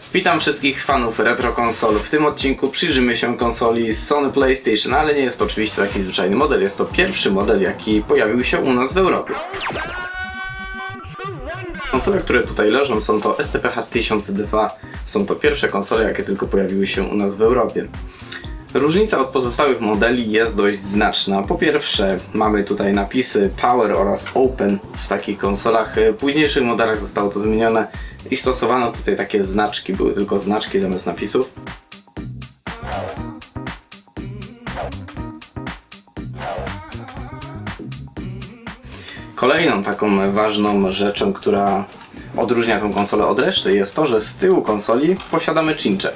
Witam wszystkich fanów retro konsol. W tym odcinku przyjrzymy się konsoli Sony PlayStation, ale nie jest to oczywiście taki zwyczajny model. Jest to pierwszy model, jaki pojawił się u nas w Europie. Konsole, które tutaj leżą, są to STPH-1002. Są to pierwsze konsole, jakie tylko pojawiły się u nas w Europie. Różnica od pozostałych modeli jest dość znaczna. Po pierwsze, mamy tutaj napisy Power oraz Open w takich konsolach. W późniejszych modelach zostało to zmienione i stosowano tutaj takie znaczki, były tylko znaczki zamiast napisów. Kolejną taką ważną rzeczą, która odróżnia tą konsolę od reszty, jest to, że z tyłu konsoli posiadamy cincze.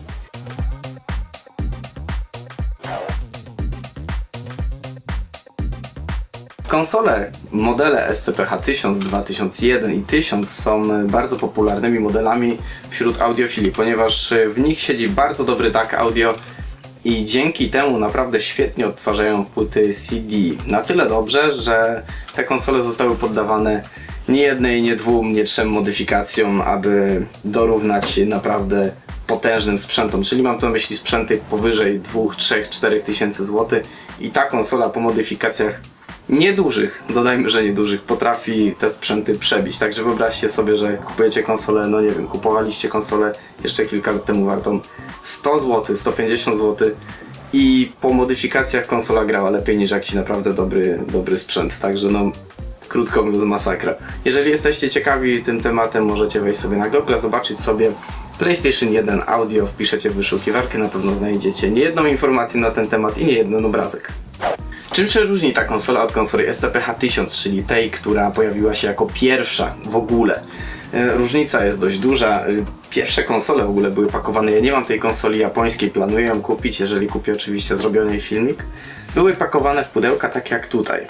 Modele SCPH-1000, 1001 i 1000 są bardzo popularnymi modelami wśród audiofili, ponieważ w nich siedzi bardzo dobry DAC audio i dzięki temu naprawdę świetnie odtwarzają płyty CD. Na tyle dobrze, że te konsole zostały poddawane nie jednej, nie dwóm, nie trzem modyfikacjom, aby dorównać naprawdę potężnym sprzętom, czyli mam tu na myśli sprzęty powyżej 2, 3, 4 tysięcy złotych i ta konsola po modyfikacjach niedużych, dodajmy, że niedużych, potrafi te sprzęty przebić. Także wyobraźcie sobie, że kupujecie konsolę, no nie wiem, kupowaliście konsolę jeszcze kilka lat temu wartą 100 zł, 150 zł i po modyfikacjach konsola grała lepiej niż jakiś naprawdę dobry sprzęt. Także no, krótko mówiąc, masakra. Jeżeli jesteście ciekawi tym tematem, możecie wejść sobie na Google, zobaczyć sobie PlayStation 1 Audio, wpiszecie w wyszukiwarkę, na pewno znajdziecie niejedną informację na ten temat i niejeden obrazek. Czym się różni ta konsola od konsoli SCPH-1000, czyli tej, która pojawiła się jako pierwsza w ogóle? Różnica jest dość duża. Pierwsze konsole w ogóle były pakowane, ja nie mam tej konsoli japońskiej, planuję ją kupić, jeżeli kupię oczywiście zrobiony jej filmik. Były pakowane w pudełka tak jak tutaj.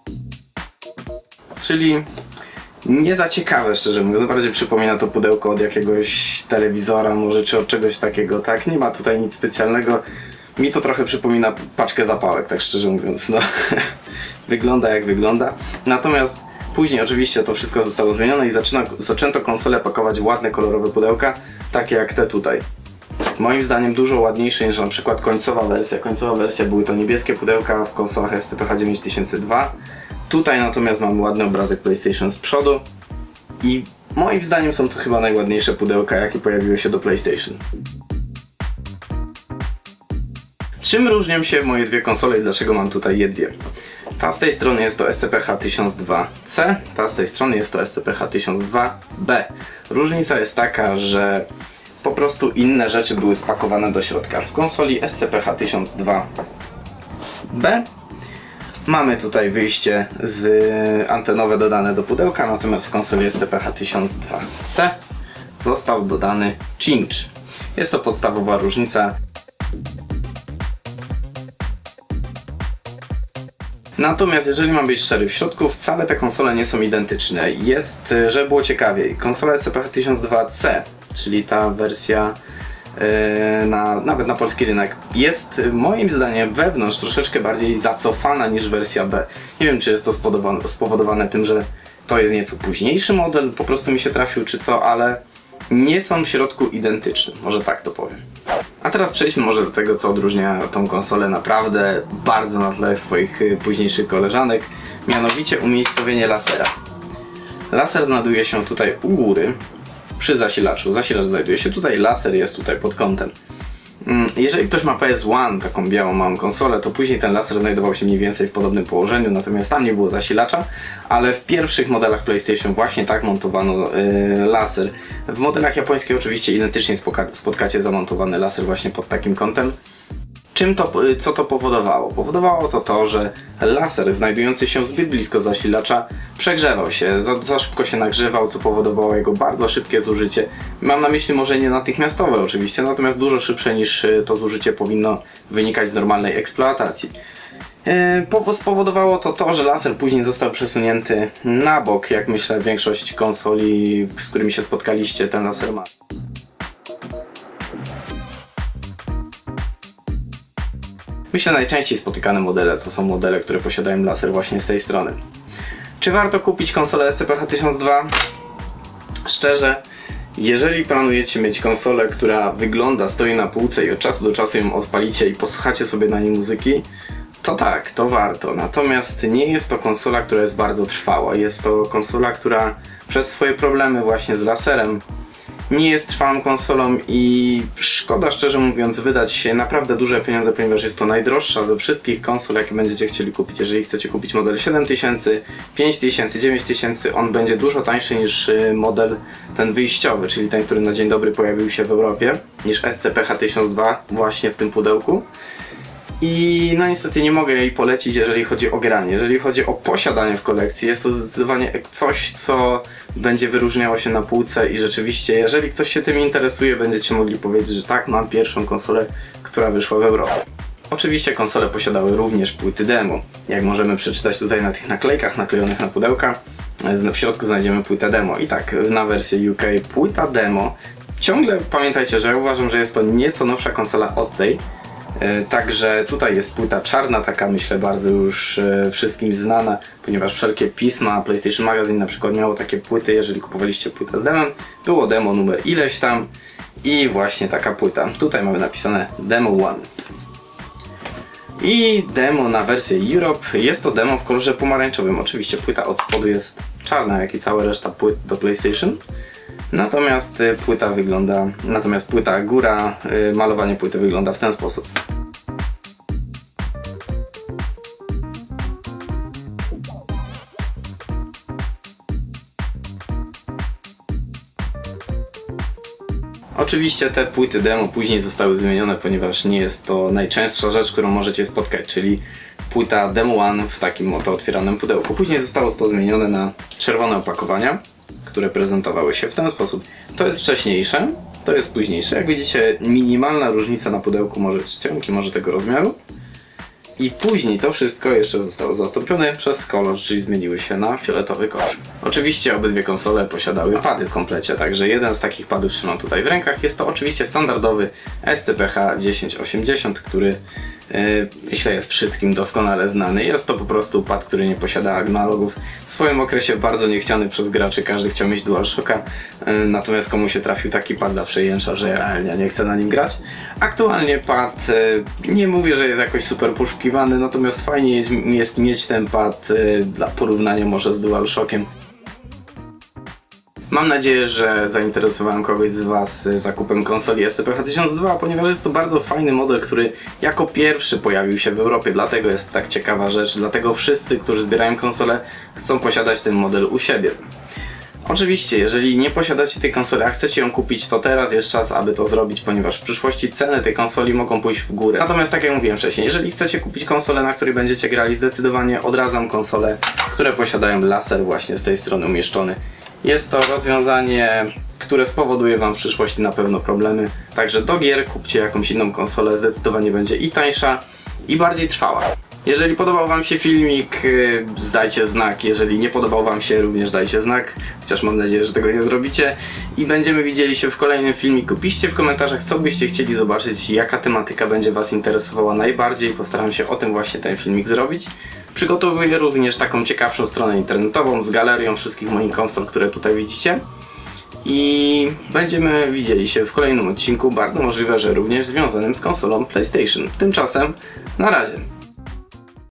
Czyli nie za ciekawe, szczerze mówiąc, bardziej przypomina to pudełko od jakiegoś telewizora może, czy od czegoś takiego, tak? Nie ma tutaj nic specjalnego. Mi to trochę przypomina paczkę zapałek, tak szczerze mówiąc, no. Wygląda jak wygląda. Natomiast później oczywiście to wszystko zostało zmienione i zaczęto konsolę pakować w ładne, kolorowe pudełka, takie jak te tutaj. Moim zdaniem dużo ładniejsze niż na przykład końcowa wersja. Końcowa wersja były to niebieskie pudełka w konsolach STPH-9002. Tutaj natomiast mamy ładny obrazek PlayStation z przodu i moim zdaniem są to chyba najładniejsze pudełka, jakie pojawiły się do PlayStation. Czym różnią się moje dwie konsole i dlaczego mam tutaj je dwie? Ta z tej strony jest to SCPH-1002C, ta z tej strony jest to SCPH-1002B. Różnica jest taka, że po prostu inne rzeczy były spakowane do środka. W konsoli SCPH-1002B mamy tutaj wyjście antenowe dodane do pudełka, natomiast w konsoli SCPH-1002C został dodany cinch. Jest to podstawowa różnica. Natomiast jeżeli mam być szczery, w środku wcale te konsole nie są identyczne. Jest, żeby było ciekawiej, konsola SCPH-1002C, czyli ta wersja nawet na polski rynek, jest moim zdaniem wewnątrz troszeczkę bardziej zacofana niż wersja B. Nie wiem, czy jest to spowodowane tym, że to jest nieco późniejszy model, po prostu mi się trafił, czy co, ale nie są w środku identyczne, może tak to powiem. A teraz przejdźmy może do tego, co odróżnia tą konsolę naprawdę bardzo na tle swoich późniejszych koleżanek, mianowicie umiejscowienie lasera. Laser znajduje się tutaj u góry przy zasilaczu. Zasilacz znajduje się tutaj, laser jest tutaj pod kątem. Jeżeli ktoś ma PS1, taką białą małą konsolę, to później ten laser znajdował się mniej więcej w podobnym położeniu, natomiast tam nie było zasilacza, ale w pierwszych modelach PlayStation właśnie tak montowano laser. W modelach japońskich oczywiście identycznie spotkacie zamontowany laser właśnie pod takim kątem. Co to powodowało? Powodowało to, że laser znajdujący się zbyt blisko zasilacza przegrzewał się, za szybko się nagrzewał, co powodowało jego bardzo szybkie zużycie. Mam na myśli może nie natychmiastowe oczywiście, natomiast dużo szybsze niż to zużycie powinno wynikać z normalnej eksploatacji. Spowodowało to, że laser później został przesunięty na bok, jak myślę większość konsoli, z którymi się spotkaliście, ten laser ma. Myślę, najczęściej spotykane modele to są modele, które posiadają laser właśnie z tej strony. Czy warto kupić konsolę SCPH-1002? Szczerze, Jeżeli planujecie mieć konsolę, która wygląda, stoi na półce i od czasu do czasu ją odpalicie i posłuchacie sobie na niej muzyki, to tak, to warto. Natomiast nie jest to konsola, która jest bardzo trwała. Jest to konsola, która przez swoje problemy właśnie z laserem nie jest trwałą konsolą i szkoda, szczerze mówiąc, wydać naprawdę duże pieniądze, ponieważ jest to najdroższa ze wszystkich konsol, jakie będziecie chcieli kupić. Jeżeli chcecie kupić model 7000, 5000, 9000, on będzie dużo tańszy niż model ten wyjściowy, czyli ten, który na dzień dobry pojawił się w Europie, niż SCPH-1002 właśnie w tym pudełku. I no niestety nie mogę jej polecić, jeżeli chodzi o granie. Jeżeli chodzi o posiadanie w kolekcji, jest to zdecydowanie coś, co będzie wyróżniało się na półce i rzeczywiście, jeżeli ktoś się tym interesuje, będziecie mogli powiedzieć, że tak, mam pierwszą konsolę, która wyszła w Europie. Oczywiście konsole posiadały również płyty demo. Jak możemy przeczytać tutaj na tych naklejkach naklejonych na pudełka, w środku znajdziemy płytę demo. I tak, na wersję UK płyta demo. Ciągle pamiętajcie, że ja uważam, że jest to nieco nowsza konsola od tej. Także tutaj jest płyta czarna, taka myślę bardzo już wszystkim znana, ponieważ wszelkie pisma, PlayStation Magazine na przykład miało takie płyty, jeżeli kupowaliście płytę z demem, było demo numer ileś tam i właśnie taka płyta. Tutaj mamy napisane Demo 1. I demo na wersję Europe, jest to demo w kolorze pomarańczowym. Oczywiście płyta od spodu jest czarna, jak i cała reszta płyt do PlayStation. Natomiast płyta góra, malowanie płyty wygląda w ten sposób. Oczywiście te płyty demo później zostały zmienione, ponieważ nie jest to najczęstsza rzecz, którą możecie spotkać, czyli płyta Demo 1 w takim oto otwieranym pudełku. Później zostało to zmienione na czerwone opakowania, które prezentowały się w ten sposób. To jest wcześniejsze, to jest późniejsze. Jak widzicie, minimalna różnica na pudełku, może czcionki, może tego rozmiaru. I później to wszystko jeszcze zostało zastąpione przez kolor, czyli zmieniły się na fioletowy kolor. Oczywiście obydwie konsole posiadały pady w komplecie, także jeden z takich padów trzymam tutaj w rękach. Jest to oczywiście standardowy SCPH-1080, który myślę jest wszystkim doskonale znany. Jest to po prostu pad, który nie posiada analogów. W swoim okresie bardzo niechciany przez graczy, każdy chciał mieć DualShocka, natomiast komu się trafił taki pad, zawsze jęczał, że ja nie chcę na nim grać. Aktualnie pad, nie mówię, że jest jakoś super poszukiwany, natomiast fajnie jest mieć ten pad dla porównania może z DualShockiem. Mam nadzieję, że zainteresowałem kogoś z Was zakupem konsoli SCPH-1002, ponieważ jest to bardzo fajny model, który jako pierwszy pojawił się w Europie, dlatego jest tak ciekawa rzecz, dlatego wszyscy, którzy zbierają konsolę, chcą posiadać ten model u siebie. Oczywiście, jeżeli nie posiadacie tej konsoli, a chcecie ją kupić, to teraz jest czas, aby to zrobić, ponieważ w przyszłości ceny tej konsoli mogą pójść w górę. Natomiast tak jak mówiłem wcześniej, jeżeli chcecie kupić konsolę, na której będziecie grali, zdecydowanie odradzam konsole, które posiadają laser właśnie z tej strony umieszczony. Jest to rozwiązanie, które spowoduje Wam w przyszłości na pewno problemy. Także do gier kupcie jakąś inną konsolę, zdecydowanie będzie i tańsza, i bardziej trwała. Jeżeli podobał Wam się filmik, dajcie znak. Jeżeli nie podobał Wam się, również dajcie znak. Chociaż mam nadzieję, że tego nie zrobicie. I będziemy widzieli się w kolejnym filmiku. Piszcie w komentarzach, co byście chcieli zobaczyć, jaka tematyka będzie Was interesowała najbardziej. Postaram się o tym właśnie ten filmik zrobić. Przygotowuję również taką ciekawszą stronę internetową z galerią wszystkich moich konsol, które tutaj widzicie. I będziemy widzieli się w kolejnym odcinku, bardzo możliwe, że również związanym z konsolą PlayStation. Tymczasem, na razie.